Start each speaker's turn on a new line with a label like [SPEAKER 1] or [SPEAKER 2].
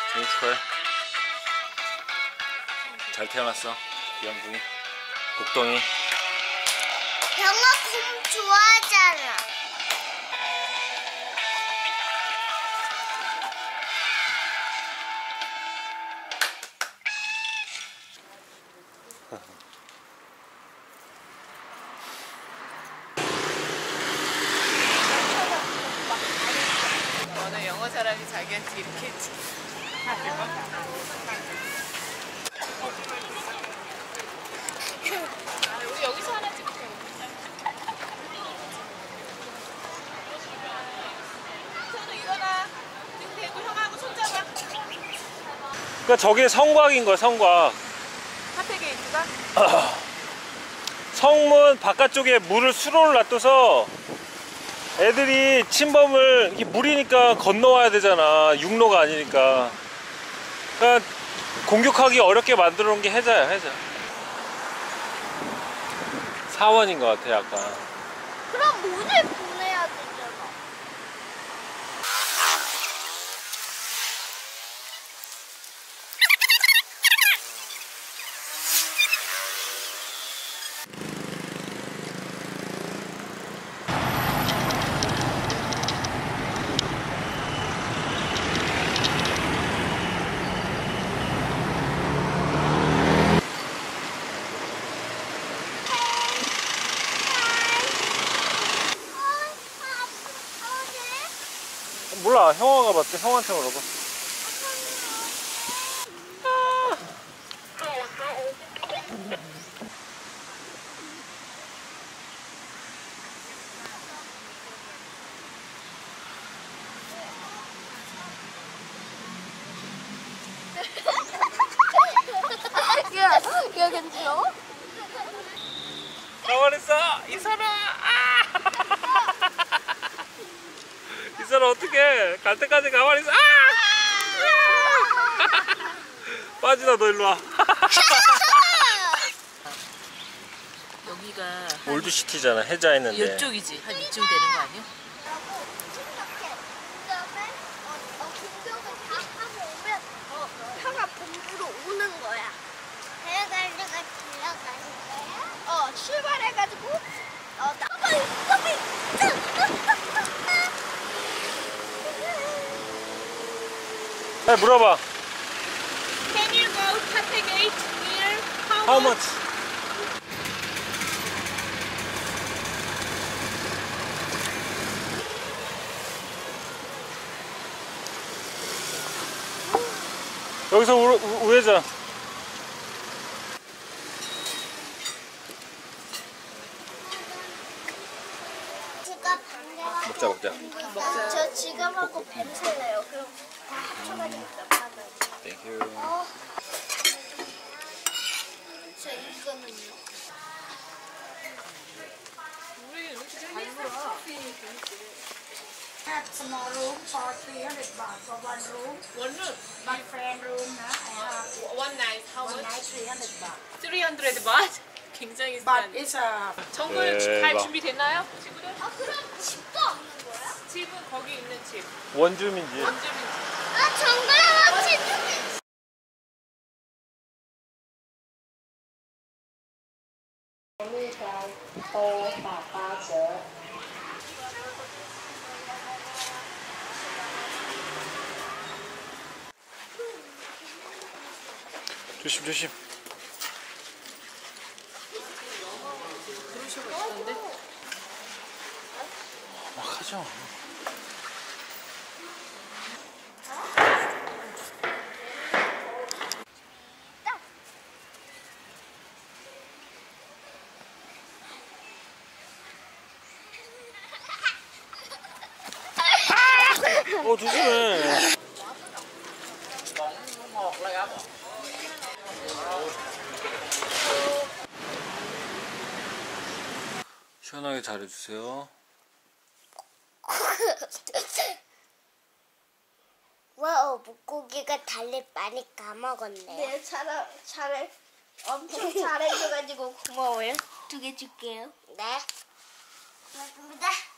[SPEAKER 1] 생일 축하해. 잘 태어났어 귀염둥이 복덩이.
[SPEAKER 2] 영어 공 좋아하잖아.
[SPEAKER 3] 너는 영어 사람이 자기한테 이렇게 했지. 우리 여기서 하나 찍을게. 저는 일어나. 등 대고 형하고 손잡아.
[SPEAKER 1] 그러니까 저게 성곽인 거야 성곽.
[SPEAKER 3] 카페 게이트가?
[SPEAKER 1] 성문 바깥쪽에 물을 수로를 놔둬서 애들이 침범을 이게 물이니까 건너와야 되잖아. 육로가 아니니까. 그러니까 공격하기 어렵게 만들어 놓은 게 해자야 해자. 사원인 것 같아 약간.
[SPEAKER 2] 그럼 문을 보내야 되잖아.
[SPEAKER 1] 몰라 형아가 봤대. 형한테 물어봐.
[SPEAKER 2] 야 괜찮아?
[SPEAKER 1] 가만히 있어 이선아. 이선아 어떡해. 갈 때까지 가만히 있어. 빠지다 너 일로와.
[SPEAKER 3] 여기가
[SPEAKER 1] 올드시티잖아. 해자 있는데.
[SPEAKER 3] 이쪽이지. 한 이쯤 되는 거 아니야?
[SPEAKER 2] 차가 본부로 오는 거야. 배달리가 들려가는 거야? 출발해가지고
[SPEAKER 1] 물어봐.
[SPEAKER 3] Can you go cafe gate near
[SPEAKER 1] How much? 여기서 우회전. 먹자.
[SPEAKER 2] 저 지갑하고 펜슬래요. 그럼 다 합쳐가지고 몇 받아요?
[SPEAKER 1] 땡큐.
[SPEAKER 2] 저 이거는요. Small room for 300 baht for one room.
[SPEAKER 3] One room.
[SPEAKER 2] But friend room, I have
[SPEAKER 3] One night. How
[SPEAKER 2] one
[SPEAKER 3] much?
[SPEAKER 2] night 300 baht.
[SPEAKER 3] 300 baht? 굉장히
[SPEAKER 2] But
[SPEAKER 3] 싼.
[SPEAKER 2] it's a.
[SPEAKER 3] 정글 잘 준비됐나요? 친구들?
[SPEAKER 2] 그럼 집도 없는 거야?
[SPEAKER 3] 집은 거기 있는 집.
[SPEAKER 1] 원주민지.
[SPEAKER 3] 원주민집.
[SPEAKER 2] 정글에 같이.
[SPEAKER 1] 조심.
[SPEAKER 3] 그러시고 있던데?
[SPEAKER 1] 막 하죠. 조심해. 시원하게 잘해주세요.
[SPEAKER 2] 와우, 물고기가 달리 많이 까먹었네. 네, 잘해. 엄청 잘해줘가지고 고마워요. 2개 줄게요. 네. 고맙습니다.